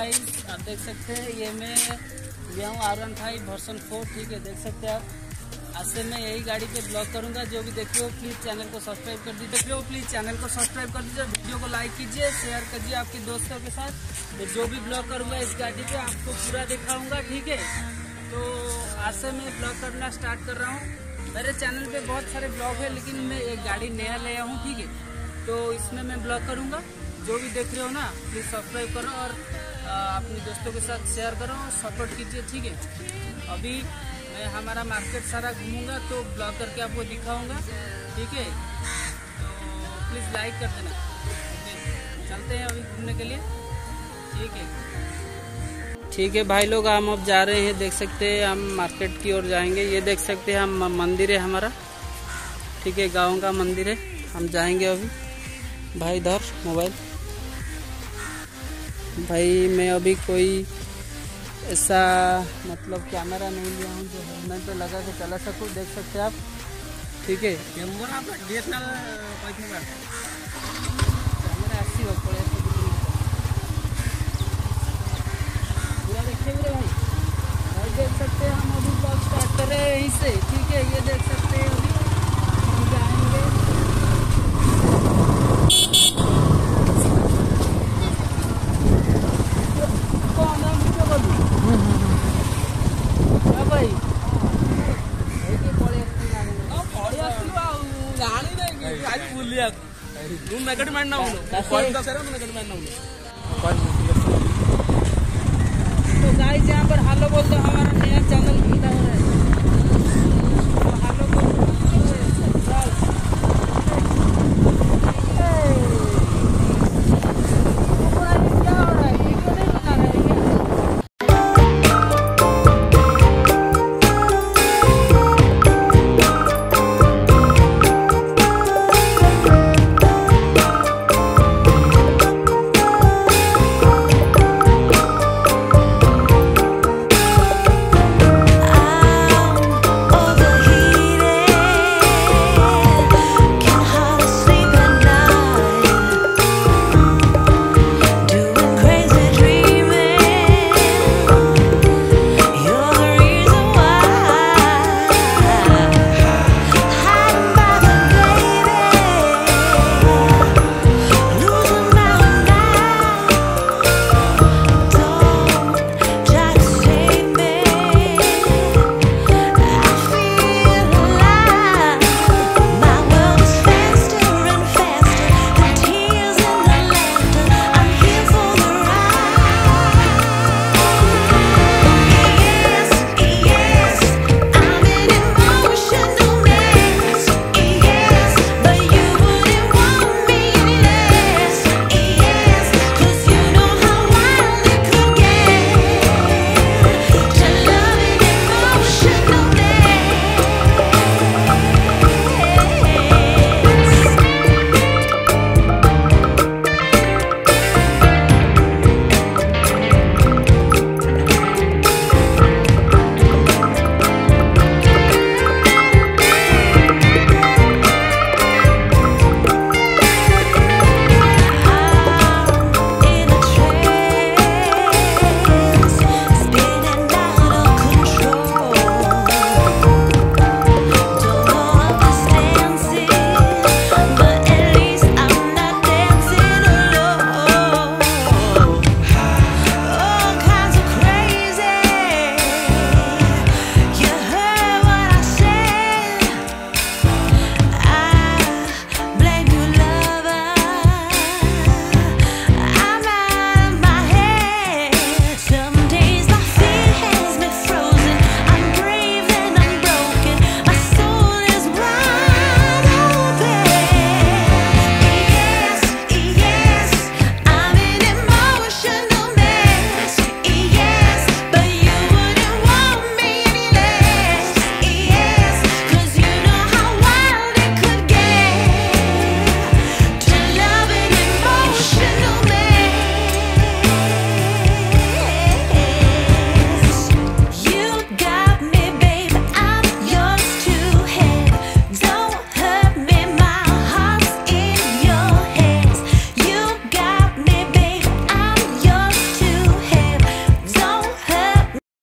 Guys, आप देख सकते हैं ये मैं लिया हूँ R15 वर्जन 4। ठीक है, देख सकते हैं आप। आज से मैं यही गाड़ी पे ब्लॉग करूंगा। जो भी देख रहे हो प्लीज चैनल को सब्सक्राइब कर दीजिए। वीडियो को लाइक कीजिए, शेयर कीजिए आपके दोस्तों के साथ। तो जो भी ब्लॉग करूंगा इस गाड़ी पे आपको पूरा दिखाऊंगा। ठीक है, तो आज से मैं ब्लॉग करना स्टार्ट कर रहा हूँ। मेरे चैनल पे बहुत सारे ब्लॉग है, लेकिन मैं एक गाड़ी नया लिया हूँ। ठीक है, तो इसमें मैं ब्लॉग करूंगा। जो भी देख रहे हो ना प्लीज सब्सक्राइब करो और अपने दोस्तों के साथ शेयर करो और सपोर्ट कीजिए। ठीक है, अभी मैं हमारा मार्केट सारा घूमूंगा तो ब्लॉग करके आपको दिखाऊंगा। ठीक है, तो प्लीज लाइक कर देना। चलते हैं अभी घूमने के लिए। ठीक है भाई लोग, हम अब जा रहे हैं। देख सकते हैं हम मार्केट की ओर जाएंगे। ये देख सकते हैं हम मंदिर है हमारा। ठीक है, गांव का मंदिर है। हम जाएंगे अभी। भाई इधर मोबाइल। भाई मैं अभी कोई ऐसा मतलब कैमरा नहीं लिया हूँ जो हेलमेट पे लगा के चला सकूँ। देख सकते हैं आप। ठीक है, कैमरा 80 हो पड़े पूरा देखे हुए भाई। भाई देख सकते हैं हम अभी ब्लॉग स्टार्ट कर रहे हैं यहीं से। ठीक है, ये देख सकते हैं अभी हम जाएंगे। तो गाइस यहाँ पर हेलो बोल दो, हमारा नया चैनल खुला है।